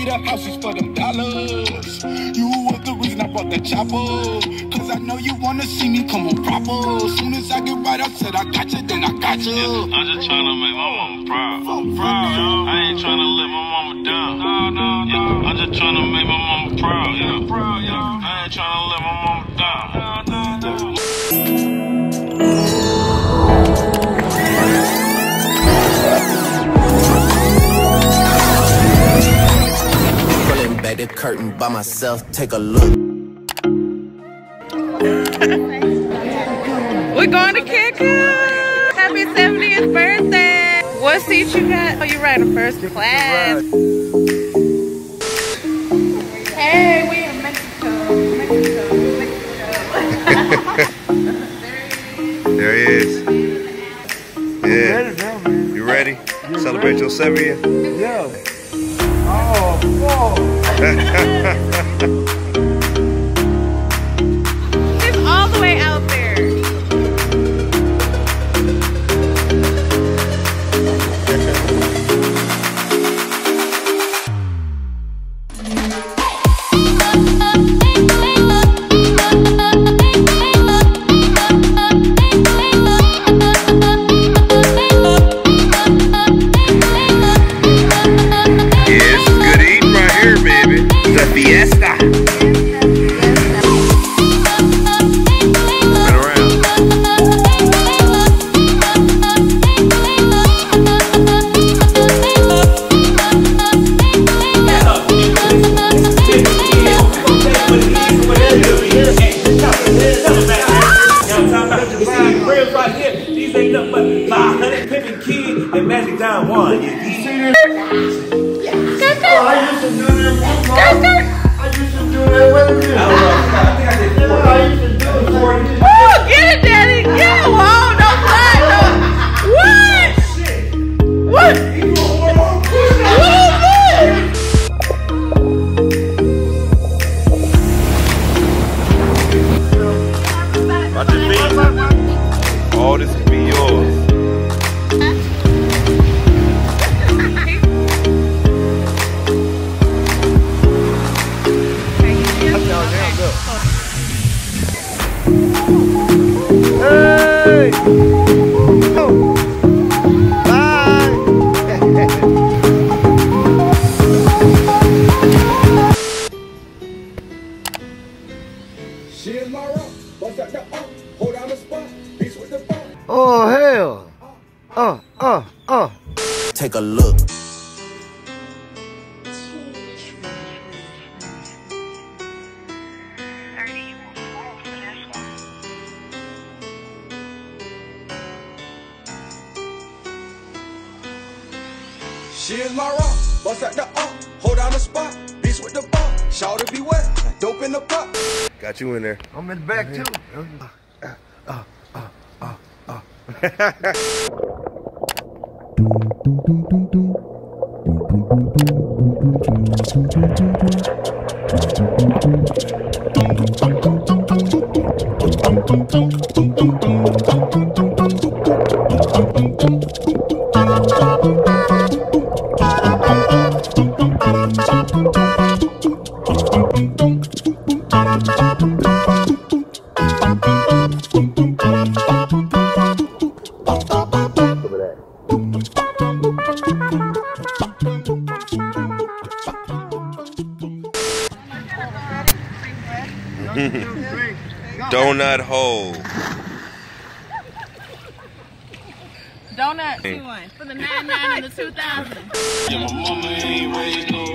need a house just for them dollars. You was the reason I bought the chopper. Cause I know you wanna see me come on proper. Soon as I get right, I said I got you, then I got you. I'm just trying to make my mama proud. I ain't trying to let my mama down. I'm just trying to make my mama proud. I ain't trying to let my mama down. Pulling back the curtain by myself, take a look. We're going to Cancun. Happy 70th birthday. What seat you got? Oh, you're riding first class. Hey, we in Mexico. There he is. Yeah. You ready? Celebrate your 70th? Yeah. Oh, whoa. It's all the way out there. Fiesta. These ain't nothing but 500 pimping kids and Magic John 1. You see this? I used to do this with I used to do that with you. I think I did 4. I used to do it. Oh, get it, Daddy. Get it. Whoa, no fly, no. What? Shit. What? He doing one more push. What is this? Watch your feet. All this can be yours. Hey! Oh. Bye! She's my rock, bust out the up, hold down the spot, beats with the ball. Oh, hell! Take a look. She is my rock, bust out the up, hold down the spot, beats with the ball, shout to be wet, dope in the pot. Got you in there. I'm in the back too. Donut hole. Donut 2-1 for the 99 and the 2000. Yeah, my mama ain't raised no.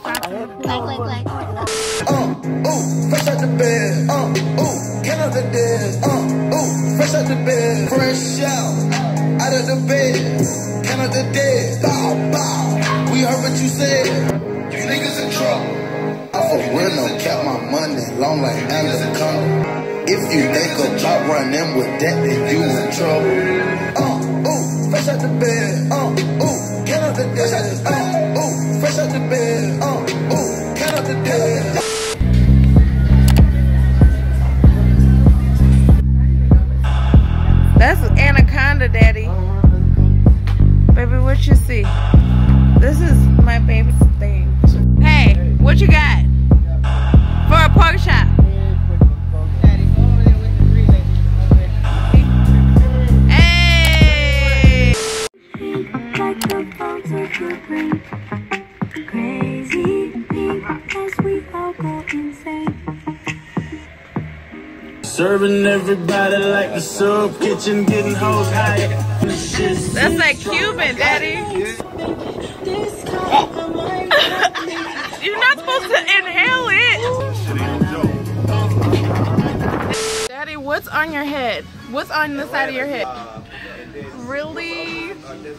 Fresh out the bed, get out the dead, fresh out the bed, fresh out of the bed, get out the dead, bow, bow, we heard what you said, you niggas in trouble. I for real no cap my money long like Anaconda. If you think about running with that, then you in trouble. Fresh out the bed, get out the dead, fresh out the bed, get out the dead. That's Anaconda, Daddy. Baby, what you see? This is my baby's thing. Hey. What you got for a pork chop? Hey! Serving everybody like the sub kitchen, getting hoes high. That's like Cuban, Daddy. You're not supposed to inhale it. Daddy, what's on your head? What's on the side of your head? Really?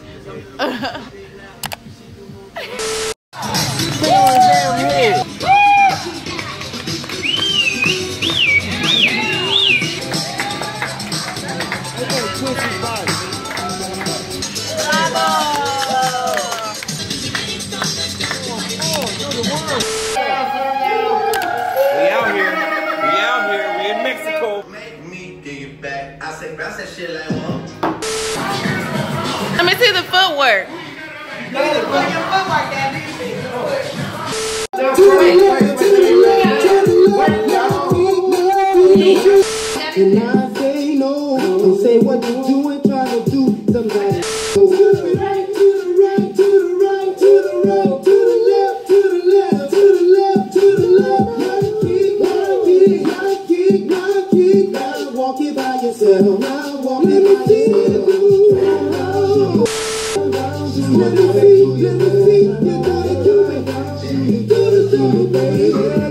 Let me see the footwork. And I say no, don't say what you do and try to do somebody. To the right, to the right, to the right, to the right, to the left, to the left, to the left, to the left. Now kick, now walk it by yourself. Now walk it by yourself. Let me see, you gotta do it. You gotta do it, baby.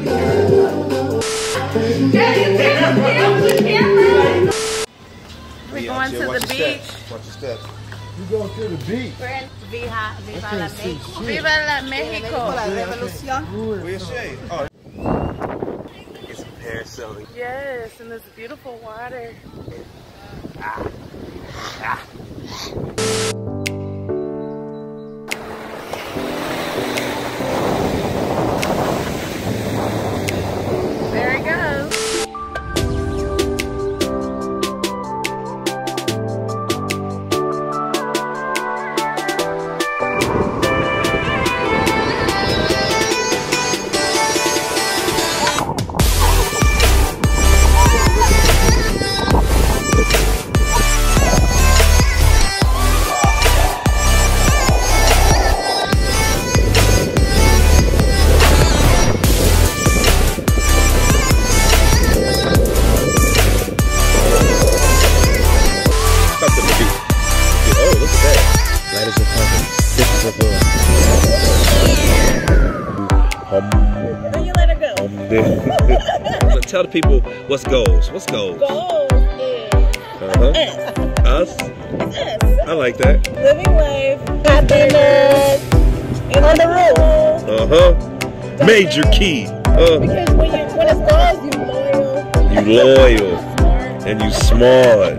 We're going to the beach. Watch your steps. You going to the beach. Viva la Mexico. Viva la Mexico. Where's Shay? Oh. Get some parasailing. Yes, and this beautiful water. There it goes. Tell the people what's goals. What's goals? Goals is Us? It's us. I like that. Living life, happiness, and on the road. Major key. Because when it's goals, you loyal. You loyal. And you smart.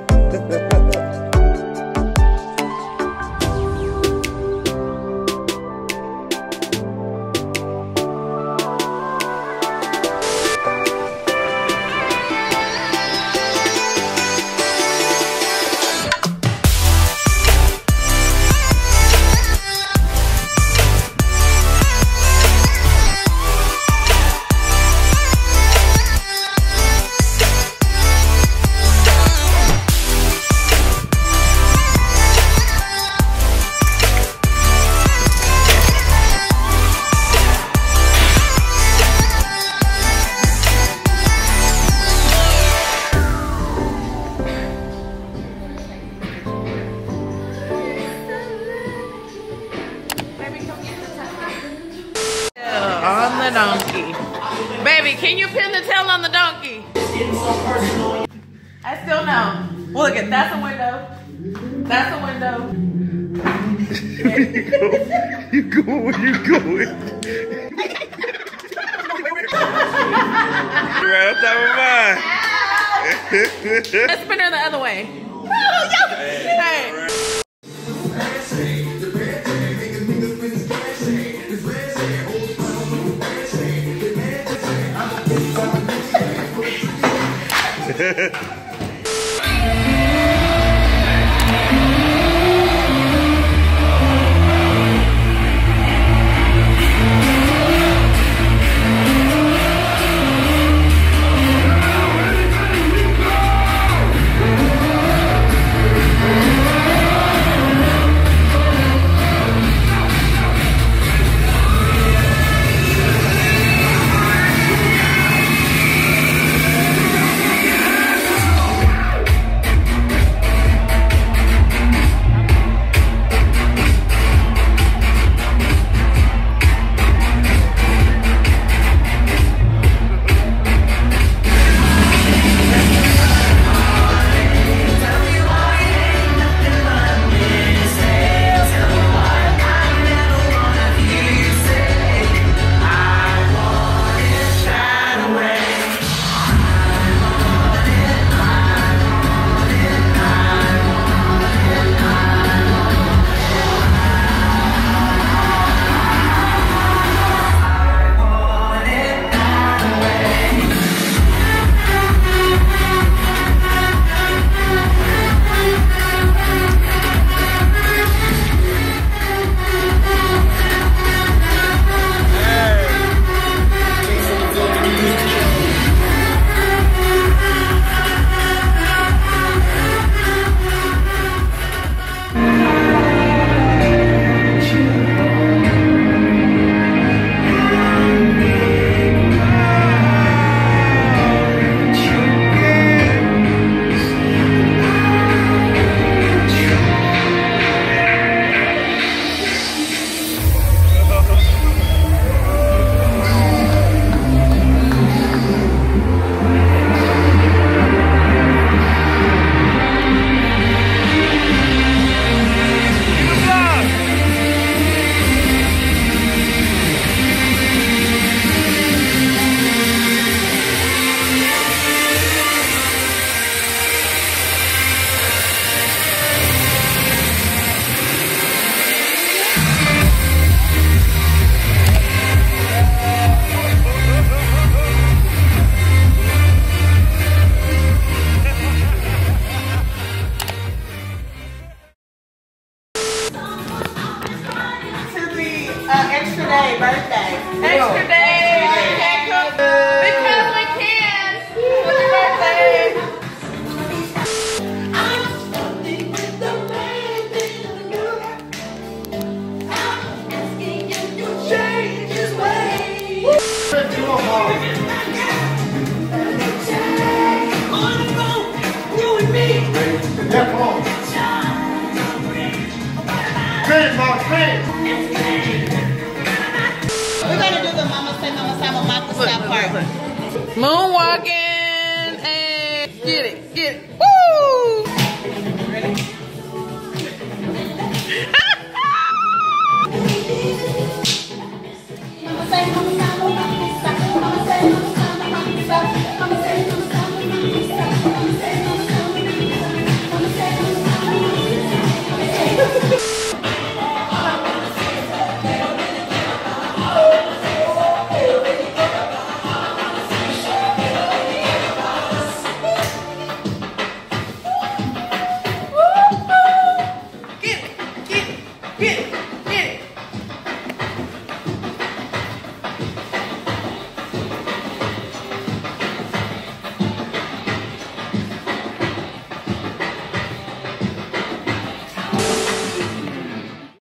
On the donkey. Baby, can you pin the tail on the donkey? I still know. Look at that's a window. That's a window. You going where you going? Right on top of mine. Let's spin her the other way. Hey. extra day, birthday. Extra day. Can't cook because we can. It's your birthday. Yeah, come on. Great, Mom, great. We're gonna do the mama say mama stop part. Moonwalking and get it. Woo! Ready?